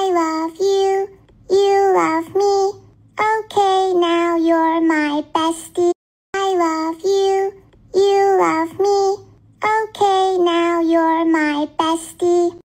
love you, you love me. Okay, now you're my bestie. I love you, you love me. Okay, now you're my bestie.